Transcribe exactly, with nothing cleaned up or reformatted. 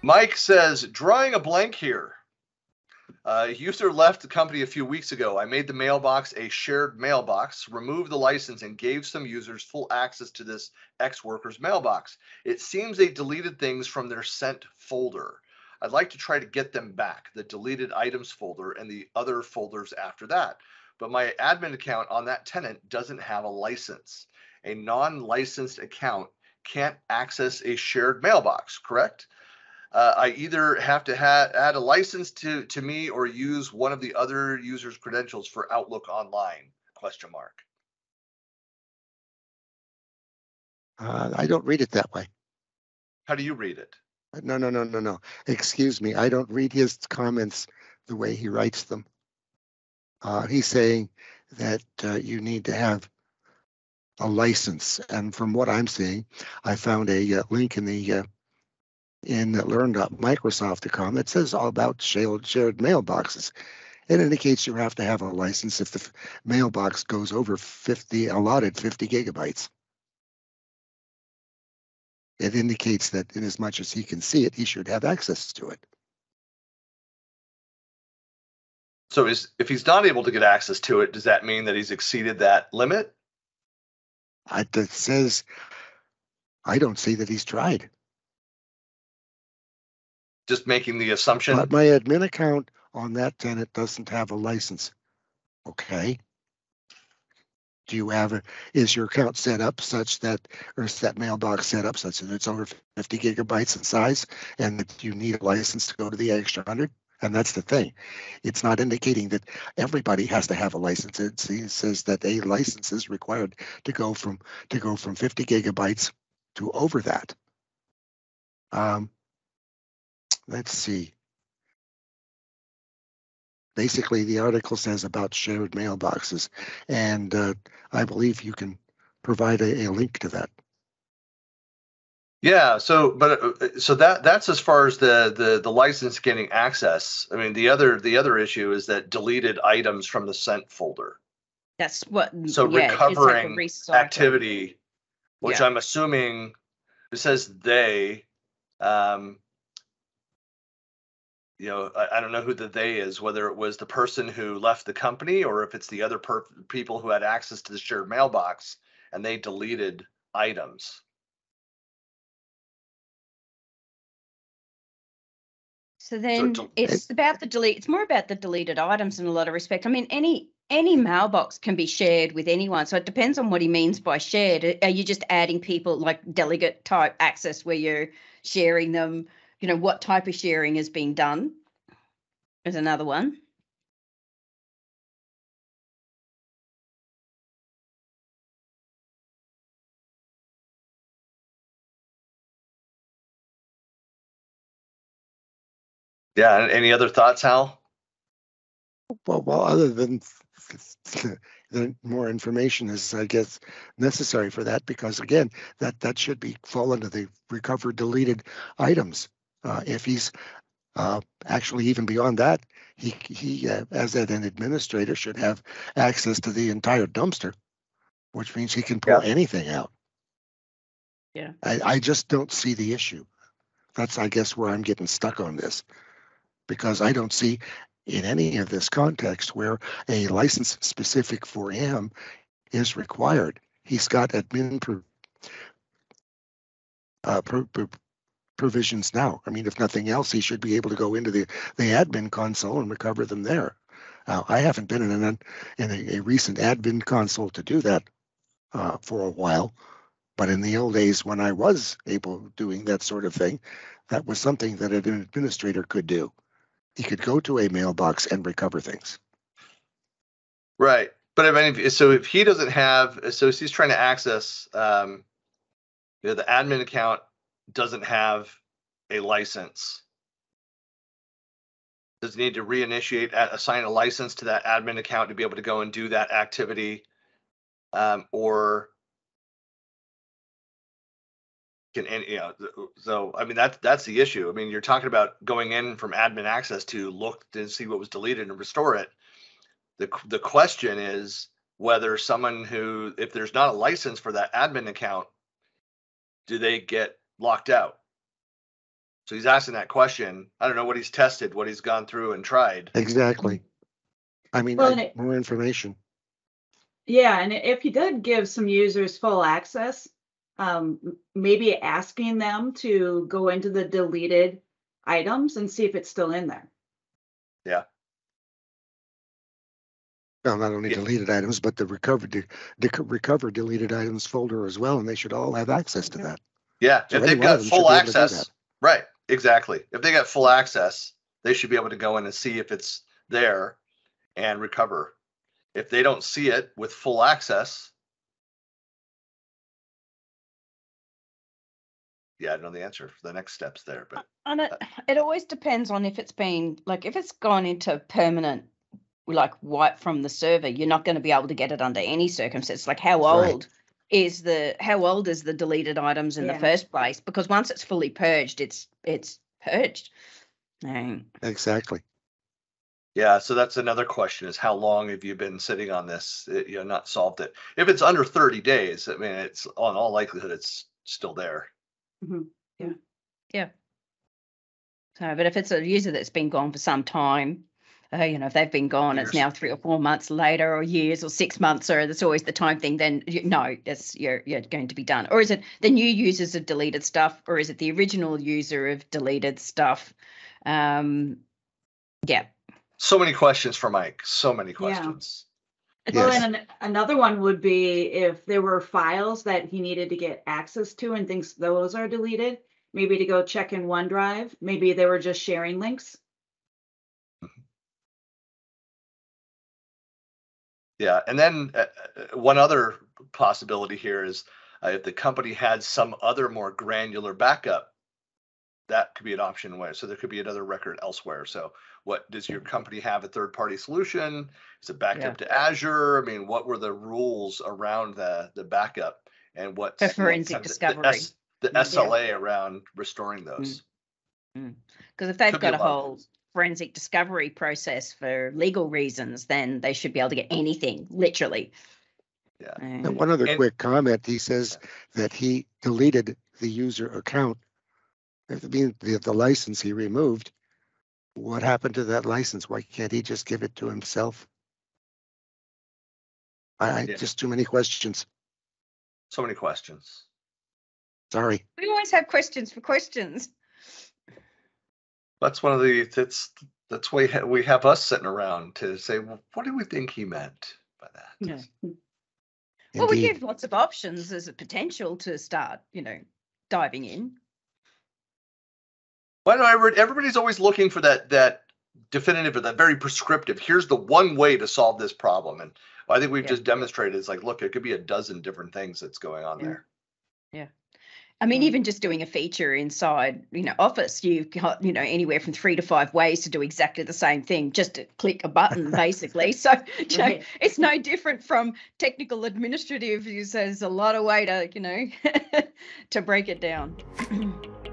Mike says, drawing a blank here. Uh, user left the company a few weeks ago. I made the mailbox a shared mailbox, removed the license, and gave some users full access to this ex-worker's mailbox. It seems they deleted things from their sent folder. I'd like to try to get them back, the deleted items folder and the other folders after that. But my admin account on that tenant doesn't have a license. A non-licensed account can't access a shared mailbox, correct? Uh, I either have to ha add a license to, to me or use one of the other users' credentials for Outlook Online, question mark. Uh, I don't read it that way. How do you read it? No, no, no, no, no. Excuse me. I don't read his comments the way he writes them. Uh, he's saying that uh, you need to have a license. And from what I'm seeing, I found a uh, link in the uh, in learn dot microsoft dot com that says all about shared, shared mailboxes. It indicates you have to have a license if the mailbox goes over fifty, allotted fifty gigabytes. It indicates that in as much as he can see it, he should have access to it. So is, if he's not able to get access to it, does that mean that he's exceeded that limit? I, it says, I don't see that he's tried. Just making the assumption. But my admin account on that tenant doesn't have a license. Okay. Do you have a, is your account set up such that, or is that mailbox set up such that it's over fifty gigabytes in size and that you need a license to go to the extra hundred? And that's the thing. It's not indicating that everybody has to have a license. It says that a license is required to go from to go from fifty gigabytes to over that. Um, let's see. Basically, the article says about shared mailboxes, and uh, I believe you can provide a, a link to that. Yeah, so but uh, so that that's as far as the the the license getting access. I mean, the other the other issue is that deleted items from the sent folder. That's what. So yeah, recovering it's like activity, which yeah. I'm assuming it says they. Um, you know, I, I don't know who the they is, whether it was the person who left the company or if it's the other per people who had access to the shared mailbox and they deleted items. So then So it's about the delete. It's more about the deleted items in a lot of respect. I mean, any any mailbox can be shared with anyone. So it depends on what he means by shared. Are you just adding people like delegate type access where you're sharing them? You know, what type of sharing is being done is another one. Yeah. Any other thoughts, Hal? Well, well, other than the more information is, I guess, necessary for that, because again, that that should be fall into the recovered deleted items. Uh, if he's uh, actually even beyond that, he he uh, as an administrator should have access to the entire dumpster, which means he can pull Yeah. anything out. Yeah. I, I just don't see the issue. That's, I guess, where I'm getting stuck on this, because I don't see in any of this context where a license specific for him is required. He's got admin pro, uh, pro, pro, provisions now. I mean, if nothing else, he should be able to go into the, the admin console and recover them there. Uh, I haven't been in, an, in a, a recent admin console to do that uh, for a while, but in the old days when I was able doing that sort of thing, that was something that an administrator could do. He could go to a mailbox and recover things. Right. But I mean, so if he doesn't have, so if he's trying to access, um, you know, the admin account doesn't have a license, does he need to reinitiate, assign a license to that admin account to be able to go and do that activity? Um, or can, you know, so, I mean, that's, that's the issue. I mean, you're talking about going in from admin access to look to see what was deleted and restore it. The, the question is whether someone who, if there's not a license for that admin account, do they get locked out? So he's asking that question. I don't know what he's tested, what he's gone through and tried. Exactly. I mean, Well, I- and it- more information. Yeah, and if you did give some users full access, um, m- maybe asking them to go into the deleted items and see if it's still in there. Yeah. Well, not only Yeah. deleted items, but the recovered, de- de- recover deleted items folder as well, and they should all have access to that. Yeah. So If any they've one of got them should full be able to do access, that. right. Exactly. If they got full access, they should be able to go in and see if it's there and recover. If they don't see it with full access, yeah, I don't know the answer for the next steps there, but And it, it always depends on if it's been, like, if it's gone into permanent, like, wipe from the server, you're not going to be able to get it under any circumstance. Like, how Right. old is the, how old is the deleted items in Yeah. the first place? Because once it's fully purged, it's, it's purged. Um, Exactly. yeah, so that's another question: is how long have you been sitting on this? It, you know, not solved it. If it's under thirty days, I mean, it's on all likelihood it's still there. Mhm. So, but if it's a user that's been gone for some time, uh, you know, if they've been gone, it's Years. now three or four months later, or years, or six months, or that's always the time thing. Then you, no, it's you're you're going to be done. Or is it the new users have deleted stuff, or is it the original user of deleted stuff? Um, yeah, So many questions for Mike. So many questions. Well, Yes. and an- another one would be if there were files that he needed to get access to and thinks those are deleted, maybe to go check in OneDrive. Maybe they were just sharing links. Yeah, and then uh, uh, one other possibility here is uh, if the company had some other more granular backup, that could be an option. Where so there could be another record elsewhere. So, what does your company have a third-party solution? Is it backed Yeah. up to Azure? I mean, what were the rules around the the backup and what's For you know, forensic kind of the- discovery. The, S, the Yeah. S L A around restoring those. because if they've Could be got a a lot of whole things. forensic discovery process for legal reasons, then they should be able to get anything, literally. Yeah. Um, And one other And- quick comment, he says that he deleted the user account. If it means the, the license he removed, what happened to that license? Why can't he just give it to himself? I, I Yeah. just too many questions. So many questions. Sorry. we always have questions for questions. That's one of the that's that's why ha- we have us sitting around to say, well, what do we think he meant by that? Yeah. Well, we Indeed. give lots of options as a potential to start, you know, diving in. Why don't I? Everybody's always looking for that that definitive or that very prescriptive. Here's the one way to solve this problem, and I think we've Yeah. just demonstrated. It's like, look, it could be a dozen different things that's going on Yeah. there. I mean, Mm. even just doing a feature inside, you know, Office, you've got, you know, anywhere from three to five ways to do exactly the same thing, just to click a button, basically. So, you know, Right. it's no different from technical administrative. There's a lot of way to, you know, to break it down.